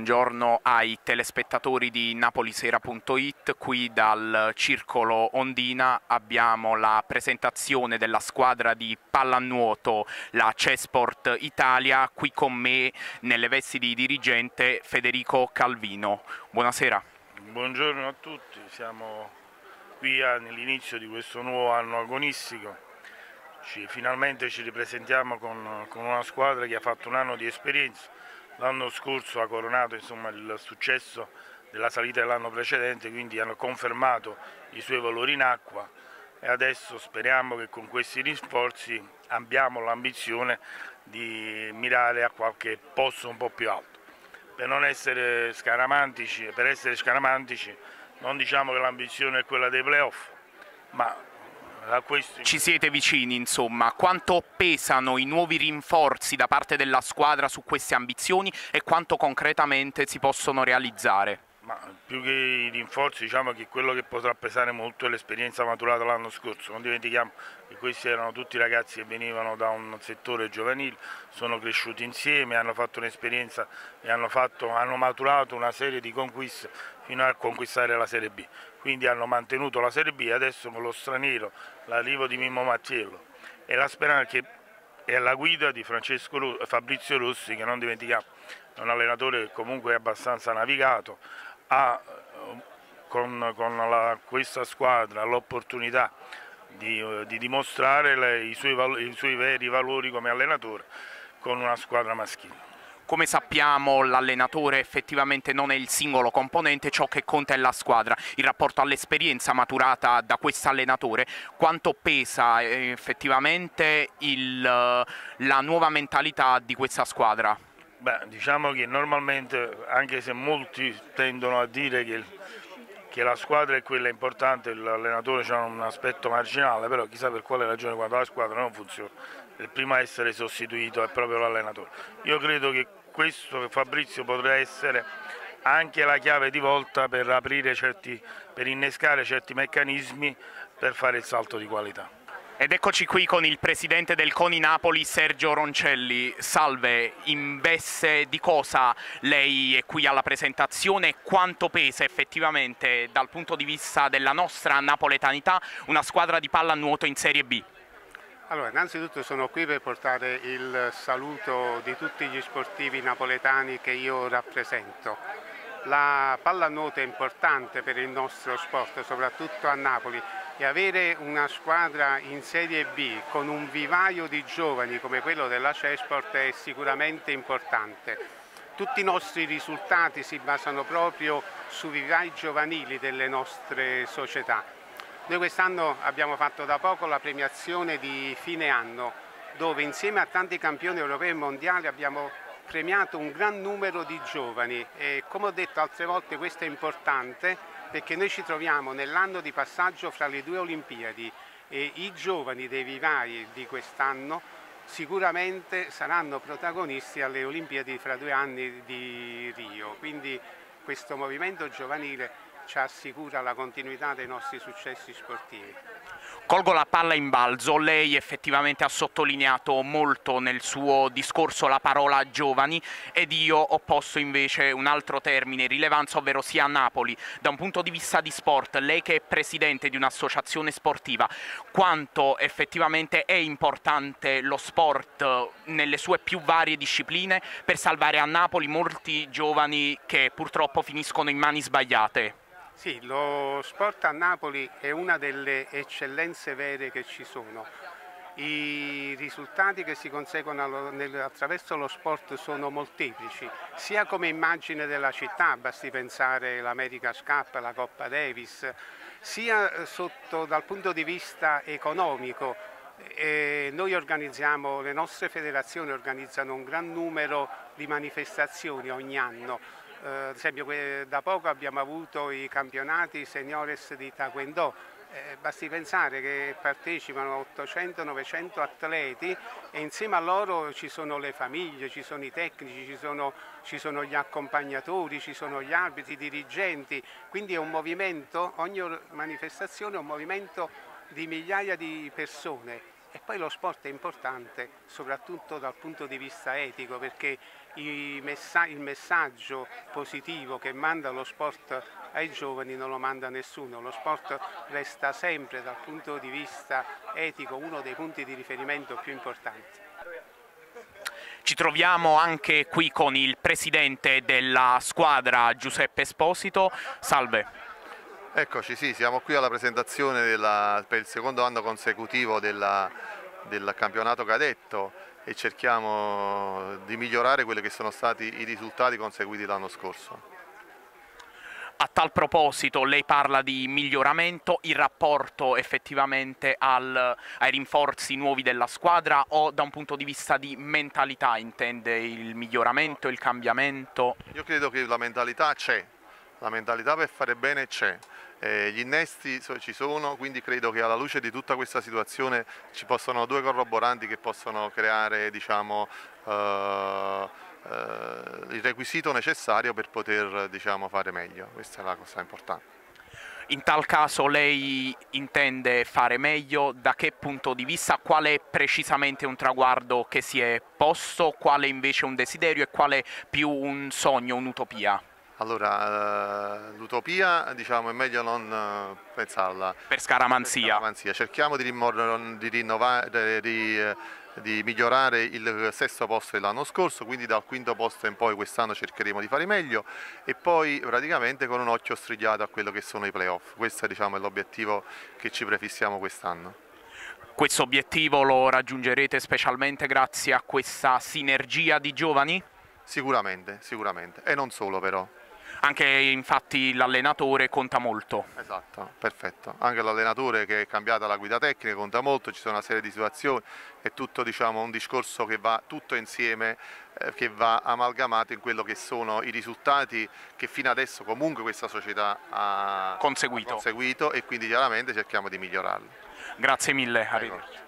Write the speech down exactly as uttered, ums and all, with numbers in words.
buongiorno ai telespettatori di napolisera punto it. Qui dal Circolo Ondina abbiamo la presentazione della squadra di pallanuoto, la CESPORT Italia. Qui con me, nelle vesti di dirigente, Federico Calvino. Buonasera. Buongiorno a tutti, siamo qui all'inizio di questo nuovo anno agonistico. Ci, finalmente ci ripresentiamo con, con una squadra che ha fatto un anno di esperienza. L'anno scorso ha coronato insomma, il successo della salita dell'anno precedente, quindi hanno confermato i suoi valori in acqua e adesso speriamo che con questi rinforzi abbiamo l'ambizione di mirare a qualche posto un po' più alto. Per non essere scaramantici, per essere scaramantici, non diciamo che l'ambizione è quella dei playoff, ma a questo... Ci siete vicini, insomma. Quanto pesano i nuovi rinforzi da parte della squadra su queste ambizioni e quanto concretamente si possono realizzare? Ma più che i rinforzi, diciamo che quello che potrà pesare molto è l'esperienza maturata l'anno scorso. Non dimentichiamo che questi erano tutti ragazzi che venivano da un settore giovanile, sono cresciuti insieme, hanno fatto un'esperienza e hanno, fatto, hanno maturato una serie di conquiste fino a conquistare la Serie B. Quindi hanno mantenuto la Serie B e adesso con lo straniero, l'arrivo di Mimmo Mattiello e la speranza che è la guida di Francesco Ro- Fabrizio Rossi, che non dimentichiamo è un allenatore che comunque è abbastanza navigato, ha con, con la, questa squadra l'opportunità di, di dimostrare le, i, suoi, i suoi veri valori come allenatore con una squadra maschile. Come sappiamo, l'allenatore effettivamente non è il singolo componente, ciò che conta è la squadra. Il rapporto all'esperienza maturata da questo allenatore, quanto pesa effettivamente il, la nuova mentalità di questa squadra? Beh, diciamo che normalmente, anche se molti tendono a dire che, che la squadra è quella importante, l'allenatore ha un aspetto marginale, però chissà per quale ragione quando la squadra non funziona, il primo a essere sostituito è proprio l'allenatore. Io credo che questo Fabrizio potrà essere anche la chiave di volta per aprire certi, per innescare certi meccanismi per fare il salto di qualità. Ed eccoci qui con il presidente del CONI Napoli, Sergio Roncelli. Salve, in veste di cosa lei è qui alla presentazione e quanto pesa effettivamente dal punto di vista della nostra napoletanità una squadra di pallanuoto in Serie B? Allora, innanzitutto sono qui per portare il saluto di tutti gli sportivi napoletani che io rappresento. La pallanuoto è importante per il nostro sport, soprattutto a Napoli, e avere una squadra in Serie B con un vivaio di giovani come quello della CESPORT è sicuramente importante. Tutti i nostri risultati si basano proprio sui vivai giovanili delle nostre società. Noi quest'anno abbiamo fatto da poco la premiazione di fine anno, dove insieme a tanti campioni europei e mondiali abbiamo premiato un gran numero di giovani e, come ho detto altre volte, questo è importante perché noi ci troviamo nell'anno di passaggio fra le due Olimpiadi e i giovani dei vivai di quest'anno sicuramente saranno protagonisti alle Olimpiadi fra due anni di Rio, quindi questo movimento giovanile ci assicura la continuità dei nostri successi sportivi. Colgo la palla in balzo, lei effettivamente ha sottolineato molto nel suo discorso la parola giovani ed io ho posto invece un altro termine, rilevanza, ovvero sia a Napoli. Da un punto di vista di sport, lei che è presidente di un'associazione sportiva, quanto effettivamente è importante lo sport nelle sue più varie discipline per salvare a Napoli molti giovani che purtroppo finiscono in mani sbagliate? Sì, lo sport a Napoli è una delle eccellenze vere che ci sono. I risultati che si conseguono attraverso lo sport sono molteplici, sia come immagine della città, basti pensare all'America's Cup, la Coppa Davis, sia sotto, dal punto di vista economico. E noi organizziamo, le nostre federazioni organizzano un gran numero di manifestazioni ogni anno. Uh, ad esempio da poco abbiamo avuto i campionati seniores di Taekwondo, eh, basti pensare che partecipano ottocento novecento atleti e insieme a loro ci sono le famiglie, ci sono i tecnici, ci sono, ci sono gli accompagnatori, ci sono gli arbitri, i dirigenti, quindi è un movimento, ogni manifestazione è un movimento di migliaia di persone. E poi lo sport è importante soprattutto dal punto di vista etico, perché i messa- il messaggio positivo che manda lo sport ai giovani non lo manda nessuno. Lo sport resta sempre dal punto di vista etico uno dei punti di riferimento più importanti. Ci troviamo anche qui con il presidente della squadra Giuseppe Esposito. Salve. Eccoci, sì, siamo qui alla presentazione della, per il secondo anno consecutivo della, del campionato cadetto e cerchiamo di migliorare quelli che sono stati i risultati conseguiti l'anno scorso. A tal proposito lei parla di miglioramento, il rapporto effettivamente al, ai rinforzi nuovi della squadra o da un punto di vista di mentalità intende il miglioramento, il cambiamento? Io credo che la mentalità c'è, la mentalità per fare bene c'è, eh, gli innesti ci sono, quindi credo che alla luce di tutta questa situazione ci possano due corroboranti che possono creare, diciamo, eh, il requisito necessario per poter, diciamo, fare meglio. Questa è la cosa importante. In tal caso lei intende fare meglio, da che punto di vista, qual è precisamente un traguardo che si è posto, quale invece un desiderio e quale più un sogno, un'utopia? Allora, eh, l'utopia, diciamo, è meglio non eh, pensarla. Per scaramanzia. Per scaramanzia. Cerchiamo di, di rinnovare, di, di migliorare il sesto posto dell'anno scorso, quindi dal quinto posto in poi quest'anno cercheremo di fare meglio e poi praticamente con un occhio strigliato a quello che sono i playoff. Questo, diciamo, è l'obiettivo che ci prefissiamo quest'anno. Questo obiettivo lo raggiungerete specialmente grazie a questa sinergia di giovani? Sicuramente, sicuramente, e non solo però. Anche infatti l'allenatore conta molto. Esatto, perfetto. Anche l'allenatore che è cambiata la guida tecnica conta molto, ci sono una serie di situazioni, è tutto, diciamo, un discorso che va tutto insieme, eh, che va amalgamato in quello che sono i risultati che fino adesso comunque questa società ha conseguito, conseguito e quindi chiaramente cerchiamo di migliorarli. Grazie mille, arrivederci.